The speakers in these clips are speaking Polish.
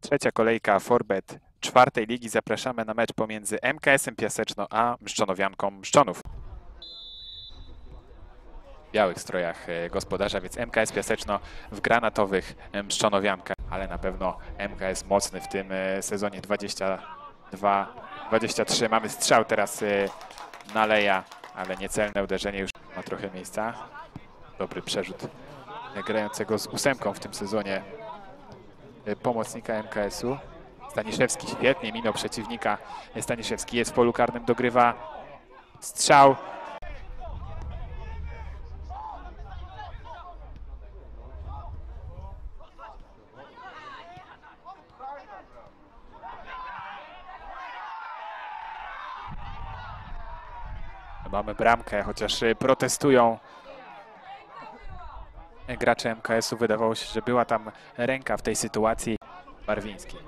Trzecia kolejka Forbet czwartej ligi. Zapraszamy na mecz pomiędzy MKS-em Piaseczno a Mszczonowianką Mszczonów. W białych strojach gospodarza, więc MKS Piaseczno w granatowych Mszczonowianka. Ale na pewno MKS mocny w tym sezonie 22-23. Mamy strzał teraz Naleja, ale niecelne uderzenie już ma trochę miejsca. Dobry przerzut grającego z 8 w tym sezonie pomocnika MKS-u. Staniszewski świetnie minął przeciwnika. Staniszewski jest w polu karnym, dogrywa strzał. Mamy bramkę, chociaż protestują gracze MKS-u. Wydawało się, że była tam ręka w tej sytuacji. Barwiński.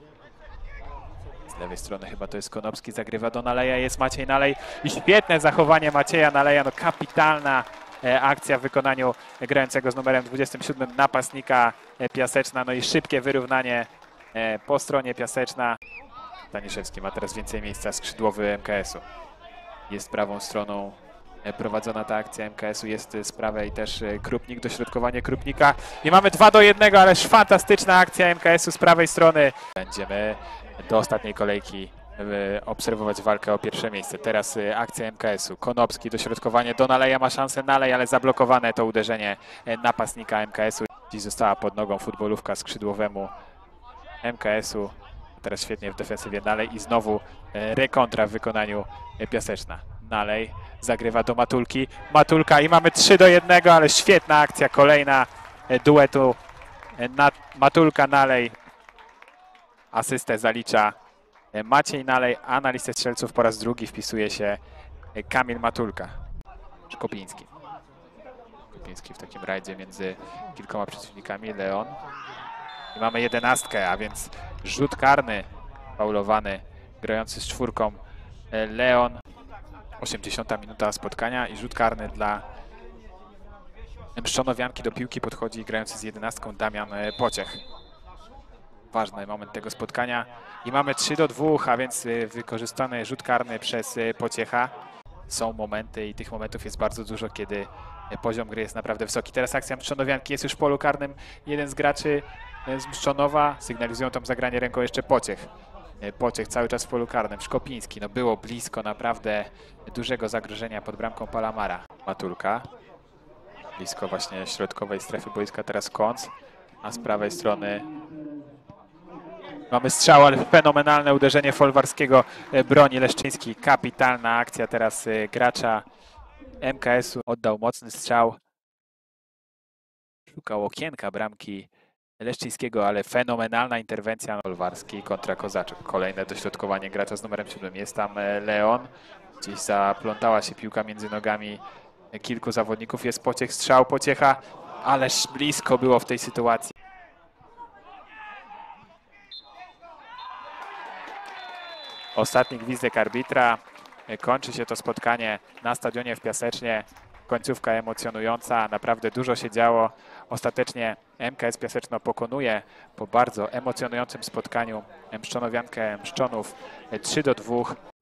Z lewej strony chyba to jest Konopski, zagrywa do Naleja, jest Maciej Nalej i świetne zachowanie Macieja Naleja, no kapitalna akcja w wykonaniu grającego z numerem 27 napastnika Piaseczna, no i szybkie wyrównanie po stronie Piaseczna. Staniszewski ma teraz więcej miejsca, skrzydłowy MKS-u. Jest prawą stroną prowadzona ta akcja MKS-u, jest z prawej też Krupnik, dośrodkowanie Krupnika i mamy 2-1, ależ fantastyczna akcja MKS-u z prawej strony. Będziemy do ostatniej kolejki obserwować walkę o pierwsze miejsce. Teraz akcja MKS-u, Konopski, dośrodkowanie do Naleja, ma szansę Nalej, ale zablokowane to uderzenie napastnika MKS-u. Dziś została pod nogą futbolówka skrzydłowemu MKS-u. Teraz świetnie w defensywie Nalej i znowu rekontra w wykonaniu Piaseczna. Nalej zagrywa do Matulki. Matulka i mamy 3-1, ale świetna akcja kolejna duetu Matulka-Nalej. Asystę zalicza Maciej Nalej, a na listę strzelców po raz drugi wpisuje się Kamil Matulka. Kopiński. Kopiński w takim rajdzie między kilkoma przeciwnikami. Leon. I mamy 11, a więc rzut karny faulowany, grający z czwórką Leon. 80 minuta spotkania i rzut karny dla Mszczonowianki. Do piłki podchodzi grający z 11 Damian Pociech. Ważny moment tego spotkania i mamy 3-2, a więc wykorzystany rzut karny przez Pociecha. Są momenty i tych momentów jest bardzo dużo, kiedy poziom gry jest naprawdę wysoki. Teraz akcja Mszczonowianki, jest już w polu karnym jeden z graczy z Mszczonowa. Sygnalizują tam zagranie ręką jeszcze Pociech. Pociech cały czas w polu karnym. Szkopiński, no było blisko naprawdę dużego zagrożenia pod bramką Palamara. Matulka. Blisko właśnie środkowej strefy boiska teraz Kąc. A z prawej strony mamy strzał, ale fenomenalne uderzenie Folwarskiego broni Leszczyński. Kapitalna akcja teraz gracza MKS-u. Oddał mocny strzał. Szukał okienka bramki Leszczyńskiego, ale fenomenalna interwencja. Folwarski kontra Kozaczek. Kolejne dośrodkowanie gracza z numerem 7. Jest tam Leon. Gdzieś zaplątała się piłka między nogami kilku zawodników. Jest Pociech, strzał Pociecha, ależ blisko było w tej sytuacji. Ostatni gwizdek arbitra. Kończy się to spotkanie na stadionie w Piasecznie. Końcówka emocjonująca, naprawdę dużo się działo. Ostatecznie MKS Piaseczno pokonuje po bardzo emocjonującym spotkaniu Mszczonowiankę Mszczonów 3-2.